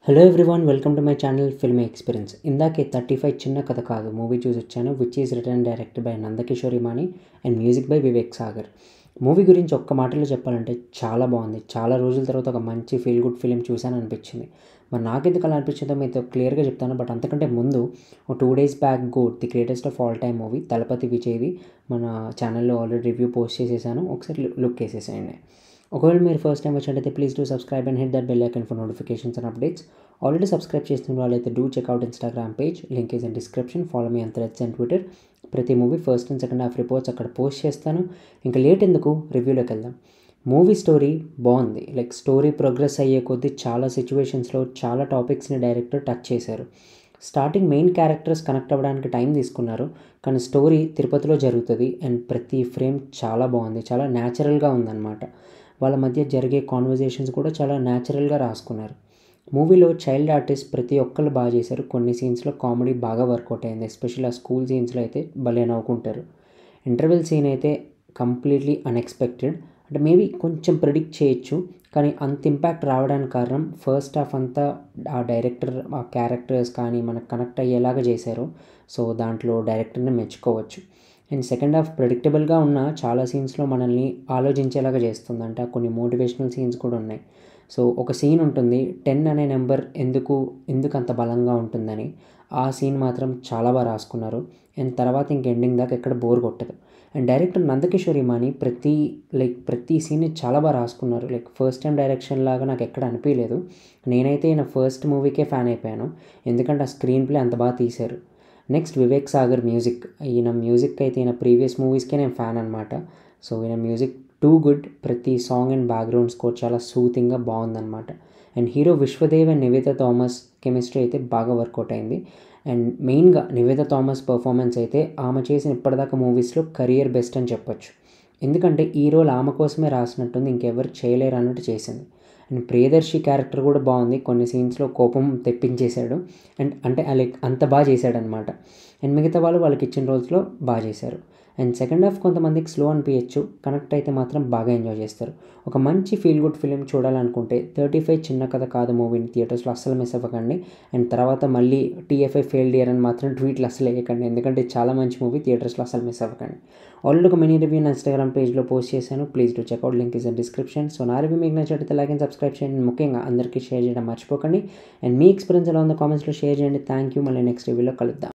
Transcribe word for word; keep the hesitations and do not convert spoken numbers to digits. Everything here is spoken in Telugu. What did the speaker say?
Hello everyone, welcome to my channel film experience. ఇందాకే థర్టీ ఫైవ్ చిన్న కథ కాదు మూవీ చూసి వచ్చాను, which is written directed by Nandakishore Emani and music by Vivek Sagar. Movie గురించి ఒక్క మాటలో చెప్పాలంటే చాలా బాగుంది. చాలా రోజుల తర్వాత ఒక మంచి ఫీల్ గుడ్ ఫిలిం చూశాను అనిపించింది. మరి నాకెందుకు అలా అనిపించిందో మీతో క్లియర్గా చెప్తాను. బట్ అంతకంటే ముందు ఒక two days back goat the greatest of all time movie Thalapathy విజయ్ది మన ఛానల్లో ఆల్రెడీ రివ్యూ పోస్ట్ చేసేసాను, ఒకసారి లుక్ వేసేసేయండి. ఒకవేళ మీరు ఫస్ట్ టైం వచ్చినట్టయితే please do subscribe and hit that bell icon for notifications and updates. Already subscribe చేసిన వాళ్ళైతే do check out Instagram page, link is in description. Follow me and Threads and Twitter. ప్రతి movie first and second half reports అక్కడ పోస్ట్ చేస్తాను. ఇంకా లేట్ ఎందుకు, రివ్యూలోకి వెళ్దాం. మూవీ స్టోరీ బాగుంది. లైక్ స్టోరీ ప్రోగ్రెస్ అయ్యే కొద్దీ చాలా సిచ్యువేషన్స్లో చాలా టాపిక్స్ని డైరెక్టర్ టచ్ చేశారు. స్టార్టింగ్ మెయిన్ క్యారెక్టర్స్ కనెక్ట్ అవ్వడానికి టైం తీసుకున్నారు, కానీ స్టోరీ తిరుపతిలో జరుగుతుంది అండ్ ప్రతి ఫ్రేమ్ చాలా బాగుంది, చాలా న్యాచురల్గా ఉందన్నమాట. వాళ్ళ మధ్య జరిగే కాన్వర్జేషన్స్ కూడా చాలా న్యాచురల్గా రాసుకున్నారు. మూవీలో చైల్డ్ ఆర్టిస్ట్ ప్రతి ఒక్కళ్ళు బాగా చేశారు. కొన్ని సీన్స్లో కామెడీ బాగా వర్కౌట్ అయింది, ఎస్పెషల్లీ ఆ స్కూల్ సీన్స్లో అయితే భలే నవ్వుకుంటారు. ఇంటర్వెల్ సీన్ అయితే కంప్లీట్లీ అన్ఎక్స్పెక్టెడ్. అంటే మేబీ కొంచెం ప్రిడిక్ట్ చేయొచ్చు, కానీ అంత ఇంపాక్ట్ రావడానికి కారణం ఫస్ట్ హాఫ్ అంతా ఆ డైరెక్టర్ ఆ క్యారెక్టర్స్ కానీ మనకు కనెక్ట్ అయ్యేలాగా చేశారు. సో దాంట్లో డైరెక్టర్ని మెచ్చుకోవచ్చు. అండ్ సెకండ్ హాఫ్ ప్రెడిక్టబుల్గా ఉన్న చాలా సీన్స్లో మనల్ని ఆలోచించేలాగా చేస్తుంది. అంటే కొన్ని మోటివేషనల్ సీన్స్ కూడా ఉన్నాయి. సో ఒక సీన్ ఉంటుంది, టెన్ అనే నెంబర్ ఎందుకు ఎందుకు అంత బలంగా ఉంటుందని. ఆ సీన్ మాత్రం చాలా బాగా రాసుకున్నారు. అండ్ తర్వాత ఇంక ఎండింగ్ దాకా ఎక్కడ బోర్ కొట్టదు. అండ్ డైరెక్టర్ నందకిషోర్ హిమాని ప్రతి లైక్ ప్రతి సీన్ని చాలా బాగా రాసుకున్నారు. లైక్ ఫస్ట్ టైం డైరెక్షన్ లాగా నాకు ఎక్కడ అనిపించలేదు. నేనైతే ఈయన ఫస్ట్ మూవీకే ఫ్యాన్ అయిపోయాను, ఎందుకంటే ఆ స్క్రీన్ ప్లే అంత బాగా తీశారు. Next Vivek Sagar music. ఈయన మ్యూజిక్ అయితే ఈయన ప్రీవియస్ మూవీస్కే నేను ఫ్యాన్ అనమాట. సో ఈయన మ్యూజిక్ టూ గుడ్. ప్రతి సాంగ్ అండ్ బ్యాక్గ్రౌండ్ స్కోర్ చాలా సూతింగ్గా బాగుందన్నమాట. And hero Vishwadev and Nivetha Thomas chemistry అయితే బాగా వర్కౌట్ అయింది. అండ్ మెయిన్గా నివేత థామస్ పర్ఫార్మెన్స్ అయితే ఆమె చేసిన ఇప్పటిదాకా మూవీస్లో కెరియర్ బెస్ట్ అని చెప్పొచ్చు. ఎందుకంటే ఈ రోల్ ఆమె కోసమే రాసినట్టుంది, ఇంకెవరు చేయలేరు అన్నట్టు చేసింది. అండ్ ప్రియదర్శి క్యారెక్టర్ కూడా బాగుంది. కొన్ని సీన్స్లో కోపం తెప్పించేశాడు అండ్ అంటే లైక్ అంత బాగా చేశాడనమాట. అండ్ మిగతా వాళ్ళు వాళ్ళకి ఇచ్చిన రోల్స్లో బాగా చేశారు. అండ్ సెకండ్ హాఫ్ కొంతమందికి స్లో అనిపించచ్చు, కనెక్ట్ అయితే మాత్రం బాగా ఎంజాయ్ చేస్తారు. ఒక మంచి ఫీల్ గుడ్ ఫిలిం చూడాలనుకుంటే థర్టీ ఫైవ్ చిన్న కథ కాదు మూవీని థియేటర్స్లో అస్సలు మిస్ అవ్వకండి. అండ్ తర్వాత మళ్ళీ టీఎఫ్ఐ ఫెయిల్డ్ ఇయర్ అని మాత్రం ట్వీట్లు అస్సలు వేయకండి, ఎందుకంటే చాలా మంచి మూవీ, థియేటర్స్లో అస్సలు మిస్ అవ్వకండి. ఆల్రెడీ ఒక మినీ రివ్యూ నా ఇన్స్టాగ్రామ్ పేజ్లో పోస్ట్ చేశాను, please do check out, link is in description. So నా రివ్యూ మీకు నచ్చినట్లయితే లైక్ అండ్ సబ్స్క్రైబ్ చేయండి, ముఖ్యంగా అందరికీ షేర్ చేయడం మర్చిపోకండి. అండ్ మీ ఎక్స్పీరియన్స్ ఎలా ఉందో కామెంట్స్లో షేర్ చేయండి. Thank you. మళ్ళీ నెక్స్ట్ రివ్యూలో కలుద్దాం.